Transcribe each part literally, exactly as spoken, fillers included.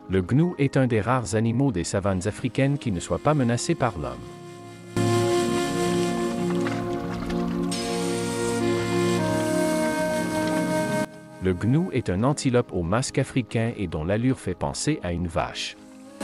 Le gnou est un des rares animaux des savanes africaines qui ne soit pas menacé par l'homme. Le gnou est un antilope au masque africain et dont l'allure fait penser à une vache.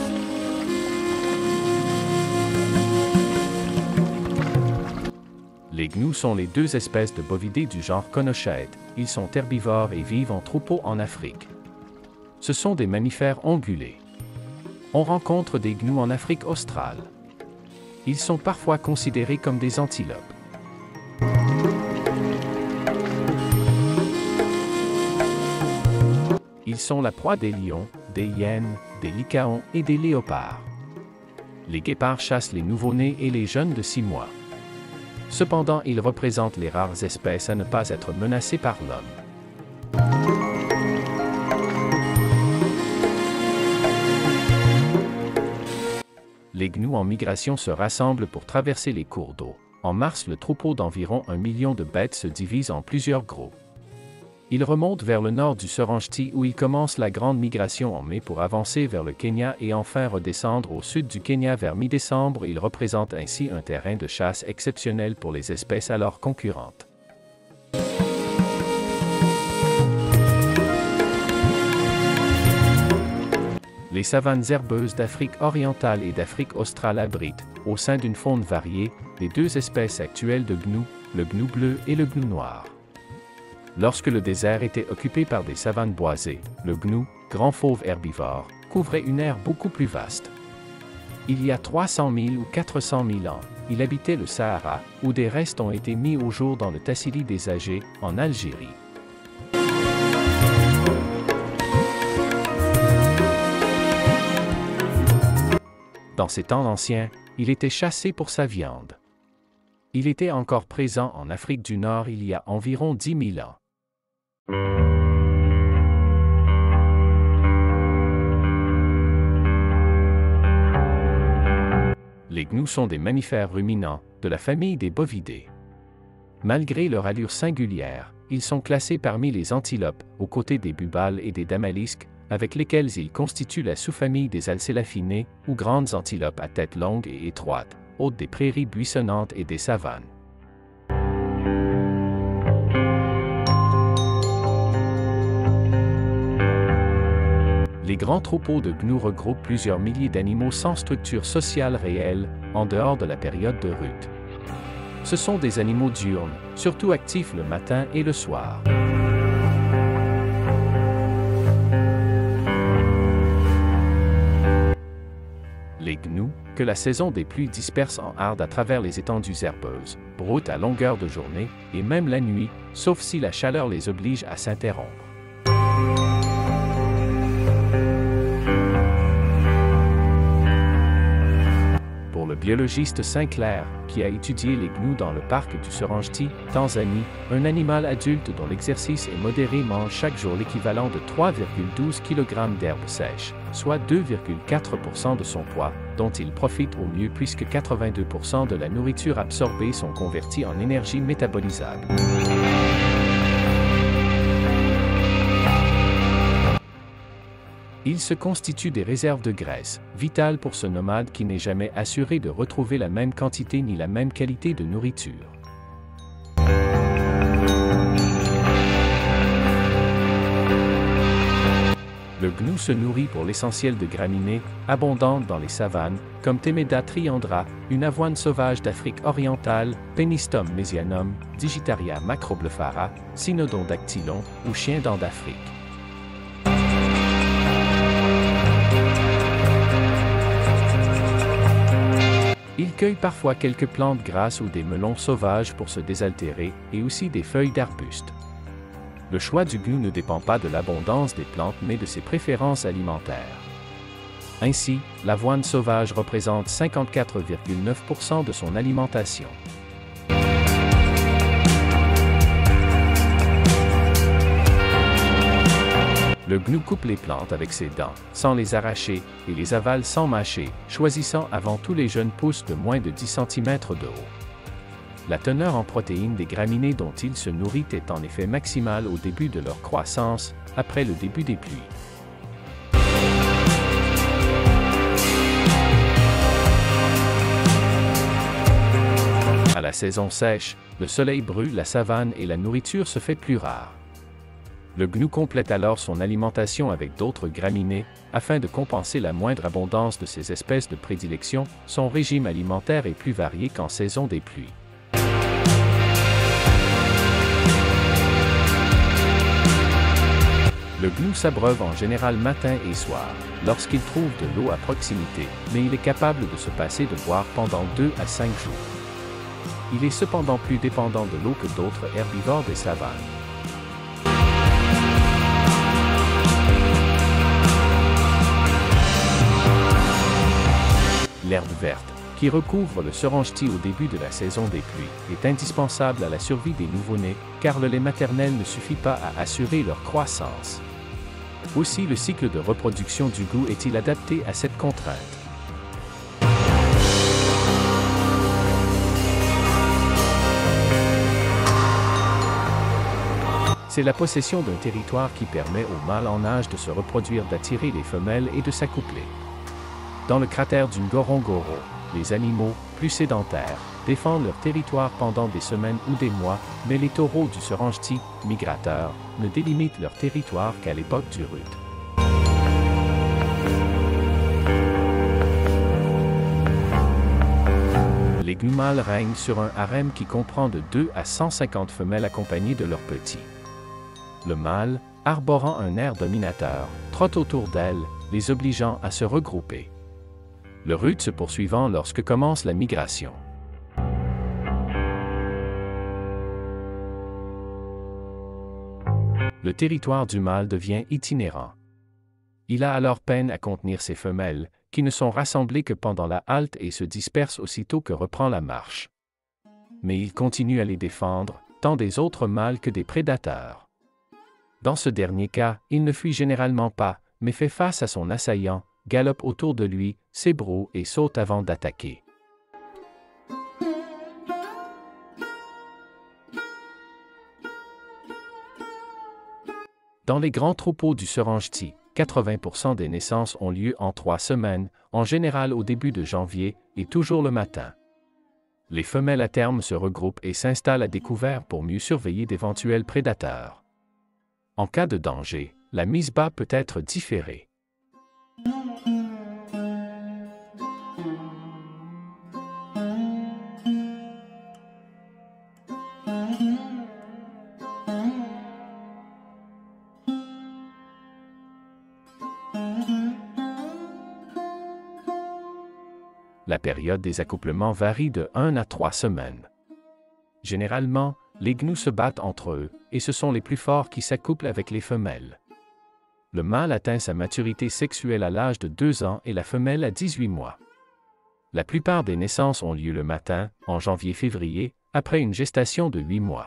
Les gnous sont les deux espèces de bovidés du genre Conochaete. Ils sont herbivores et vivent en troupeau en Afrique. Ce sont des mammifères ongulés. On rencontre des gnous en Afrique australe. Ils sont parfois considérés comme des antilopes. Ils sont la proie des lions, des hyènes, des lycaons et des léopards. Les guépards chassent les nouveau-nés et les jeunes de six mois. Cependant, ils représentent les rares espèces à ne pas être menacées par l'homme. Les gnous en migration se rassemblent pour traverser les cours d'eau. En mars, le troupeau d'environ un million de bêtes se divise en plusieurs groupes. Ils remontent vers le nord du Serengeti où ils commencent la grande migration en mai pour avancer vers le Kenya et enfin redescendre au sud du Kenya vers mi-décembre. Ils représentent ainsi un terrain de chasse exceptionnel pour les espèces alors concurrentes. Les savanes herbeuses d'Afrique orientale et d'Afrique australe abritent, au sein d'une faune variée, les deux espèces actuelles de gnous, le gnou bleu et le gnou noir. Lorsque le désert était occupé par des savanes boisées, le gnou, grand fauve herbivore, couvrait une aire beaucoup plus vaste. Il y a trois cent mille ou quatre cent mille ans, il habitait le Sahara, où des restes ont été mis au jour dans le Tassili des Âgés, en Algérie. Dans ces temps anciens, il était chassé pour sa viande. Il était encore présent en Afrique du Nord il y a environ dix mille ans. Les gnous sont des mammifères ruminants, de la famille des bovidés. Malgré leur allure singulière, ils sont classés parmi les antilopes, aux côtés des bubales et des damalisques, avec lesquels ils constituent la sous-famille des alcélaphinées, ou grandes antilopes à tête longue et étroite, hôtes des prairies buissonnantes et des savanes. Les grands troupeaux de gnous regroupent plusieurs milliers d'animaux sans structure sociale réelle, en dehors de la période de rut. Ce sont des animaux diurnes, surtout actifs le matin et le soir. Les gnous, que la saison des pluies disperse en hardes à travers les étendues herbeuses, broutent à longueur de journée, et même la nuit, sauf si la chaleur les oblige à s'interrompre. Pour le biologiste Sinclair, qui a étudié les gnous dans le parc du Serengeti, Tanzanie, un animal adulte dont l'exercice est modéré mange chaque jour l'équivalent de trois virgule douze kilogrammes d'herbe sèche, soit deux virgule quatre pour cent de son poids, dont il profite au mieux puisque quatre-vingt-deux pour cent de la nourriture absorbée sont convertis en énergie métabolisable. Il se constitue des réserves de graisse, vitales pour ce nomade qui n'est jamais assuré de retrouver la même quantité ni la même qualité de nourriture. Le gnou se nourrit pour l'essentiel de graminées, abondantes dans les savanes, comme Temeda triandra, une avoine sauvage d'Afrique orientale, Penistum mesianum, Digitaria macroblephara, Cynodon dactylon ou chien dent d'Afrique. Il cueille parfois quelques plantes grasses ou des melons sauvages pour se désaltérer, et aussi des feuilles d'arbustes. Le choix du gnou ne dépend pas de l'abondance des plantes mais de ses préférences alimentaires. Ainsi, l'avoine sauvage représente cinquante-quatre virgule neuf pour cent de son alimentation. Le gnou coupe les plantes avec ses dents, sans les arracher, et les avale sans mâcher, choisissant avant tout les jeunes pousses de moins de dix centimètres de haut. La teneur en protéines des graminées dont il se nourrit est en effet maximale au début de leur croissance, après le début des pluies. la saison sèche, le soleil brûle la savane et la nourriture se fait plus rare. Le gnou complète alors son alimentation avec d'autres graminées, afin de compenser la moindre abondance de ses espèces de prédilection. Son régime alimentaire est plus varié qu'en saison des pluies. Le gnou s'abreuve en général matin et soir, lorsqu'il trouve de l'eau à proximité, mais il est capable de se passer de boire pendant deux à cinq jours. Il est cependant plus dépendant de l'eau que d'autres herbivores des savanes. L'herbe verte, qui recouvre le seronchety au début de la saison des pluies, est indispensable à la survie des nouveau-nés, car le lait maternel ne suffit pas à assurer leur croissance. Aussi, le cycle de reproduction du gnou est-il adapté à cette contrainte. C'est la possession d'un territoire qui permet aux mâles en âge de se reproduire d'attirer les femelles et de s'accoupler. Dans le cratère du Ngorongoro, les animaux, plus sédentaires, défendent leur territoire pendant des semaines ou des mois, mais les taureaux du seronchety, migrateurs, ne délimitent leur territoire qu'à l'époque du rut. Les gnous mâles règnent sur un harem qui comprend de deux à cent cinquante femelles accompagnées de leurs petits. Le mâle, arborant un air dominateur, trotte autour d'elles, les obligeant à se regrouper. Le rut se poursuivant lorsque commence la migration. Le territoire du mâle devient itinérant. Il a alors peine à contenir ses femelles, qui ne sont rassemblées que pendant la halte et se dispersent aussitôt que reprend la marche. Mais il continue à les défendre, tant des autres mâles que des prédateurs. Dans ce dernier cas, il ne fuit généralement pas, mais fait face à son assaillant, galope autour de lui, s'ébroue et saute avant d'attaquer. Dans les grands troupeaux du seronchety, quatre-vingts pour cent des naissances ont lieu en trois semaines, en général au début de janvier, et toujours le matin. Les femelles à terme se regroupent et s'installent à découvert pour mieux surveiller d'éventuels prédateurs. En cas de danger, la mise bas peut être différée. La période des accouplements varie de une à trois semaines. Généralement, les gnous se battent entre eux, et ce sont les plus forts qui s'accouplent avec les femelles. Le mâle atteint sa maturité sexuelle à l'âge de deux ans et la femelle à dix-huit mois. La plupart des naissances ont lieu le matin, en janvier-février, après une gestation de huit mois.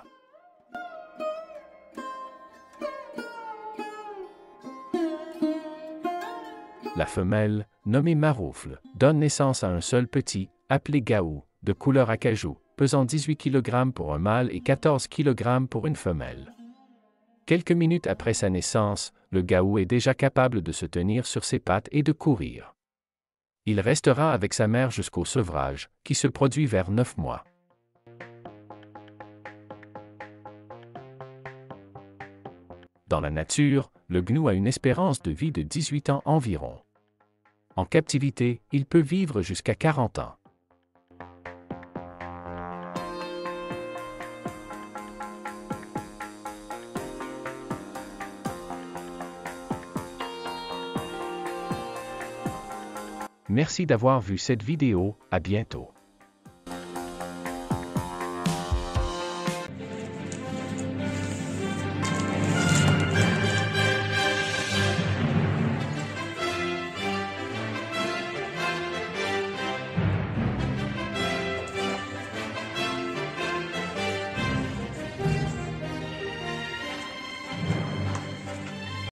La femelle, nommée maroufle, donne naissance à un seul petit, appelé gaou, de couleur acajou, pesant dix-huit kilogrammes pour un mâle et quatorze kilogrammes pour une femelle. Quelques minutes après sa naissance, le gaou est déjà capable de se tenir sur ses pattes et de courir. Il restera avec sa mère jusqu'au sevrage, qui se produit vers neuf mois. Dans la nature, le gnou a une espérance de vie de dix-huit ans environ. En captivité, il peut vivre jusqu'à quarante ans. Merci d'avoir vu cette vidéo, à bientôt.